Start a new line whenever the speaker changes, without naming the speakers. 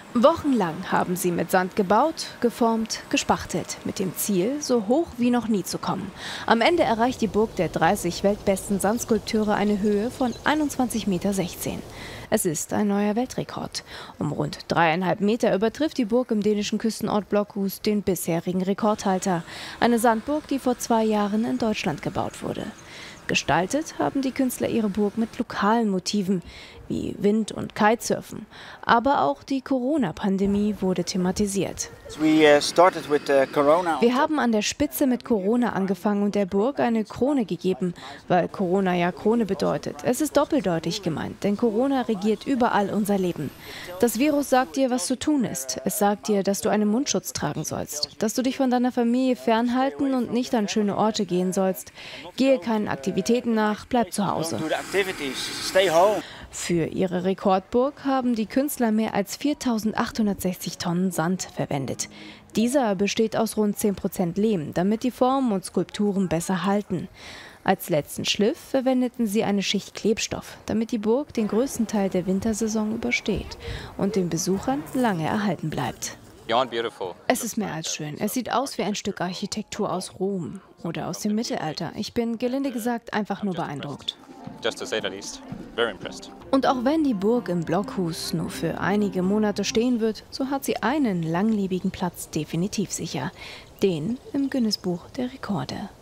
Wochenlang haben sie mit Sand gebaut, geformt, gespachtelt, mit dem Ziel, so hoch wie noch nie zu kommen. Am Ende erreicht die Burg der 30 weltbesten Sandskulpteure eine Höhe von 21,16 Meter. Es ist ein neuer Weltrekord. Um rund 3,5 Meter übertrifft die Burg im dänischen Küstenort Blokhus den bisherigen Rekordhalter. Eine Sandburg, die vor 2 Jahren in Deutschland gebaut wurde. Gestaltet haben die Künstler ihre Burg mit lokalen Motiven wie Wind- und Kitesurfen. Aber auch die Corona-Pandemie wurde thematisiert. Wir haben an der Spitze mit Corona angefangen und der Burg eine Krone gegeben, weil Corona ja Krone bedeutet. Es ist doppeldeutig gemeint, denn Corona regiert überall unser Leben. Das Virus sagt dir, was zu tun ist. Es sagt dir, dass du einen Mundschutz tragen sollst, dass du dich von deiner Familie fernhalten und nicht an schöne Orte gehen sollst. Gehe keinen Aktivitäten nach, bleib zu Hause. Für ihre Rekordburg haben die Künstler mehr als 4.860 Tonnen Sand verwendet. Dieser besteht aus rund 10% Lehm, damit die Formen und Skulpturen besser halten. Als letzten Schliff verwendeten sie eine Schicht Klebstoff, damit die Burg den größten Teil der Wintersaison übersteht und den Besuchern lange erhalten bleibt. Es ist mehr als schön. Es sieht aus wie ein Stück Architektur aus Rom oder aus dem Mittelalter. Ich bin, gelinde gesagt, einfach nur beeindruckt. Und auch wenn die Burg im Blokhus nur für einige Monate stehen wird, so hat sie einen langlebigen Platz definitiv sicher. Den im Guinness-Buch der Rekorde.